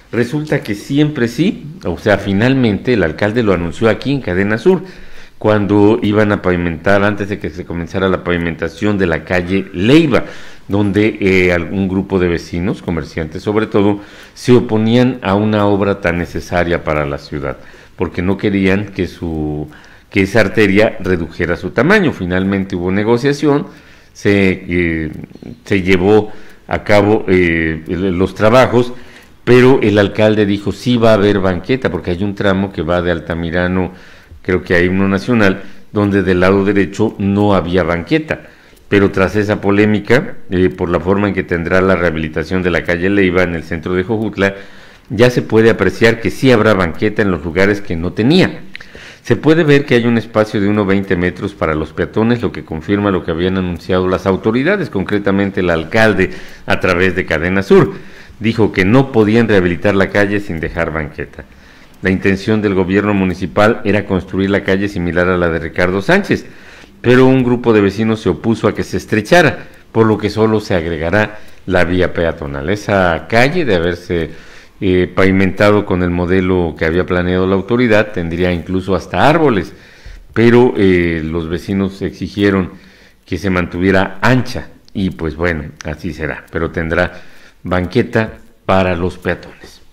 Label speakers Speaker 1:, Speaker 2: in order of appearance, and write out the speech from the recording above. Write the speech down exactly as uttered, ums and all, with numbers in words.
Speaker 1: Resulta que siempre sí, o sea, finalmente el alcalde lo anunció aquí en Cadena Sur, cuando iban a pavimentar, antes de que se comenzara la pavimentación de la calle Leiva, donde eh, algún grupo de vecinos, comerciantes sobre todo, se oponían a una obra tan necesaria para la ciudad, porque no querían que su que esa arteria redujera su tamaño. Finalmente hubo negociación, se, eh, se llevó a cabo eh, los trabajos, pero el alcalde dijo sí va a haber banqueta, porque hay un tramo que va de Altamirano, creo que hay uno nacional, donde del lado derecho no había banqueta, pero tras esa polémica, eh, por la forma en que tendrá la rehabilitación de la calle Leiva en el centro de Jojutla, ya se puede apreciar que sí habrá banqueta en los lugares que no tenía. Se puede ver que hay un espacio de uno coma veinte metros para los peatones, lo que confirma lo que habían anunciado las autoridades, concretamente el alcalde a través de Cadena Sur. Dijo que no podían rehabilitar la calle sin dejar banqueta. La intención del gobierno municipal era construir la calle similar a la de Ricardo Sánchez, pero un grupo de vecinos se opuso a que se estrechara, por lo que solo se agregará la vía peatonal. Esa calle, de haberse eh, pavimentado con el modelo que había planeado la autoridad, tendría incluso hasta árboles, pero eh, los vecinos exigieron que se mantuviera ancha y pues bueno, así será, pero tendrá banqueta para los peatones.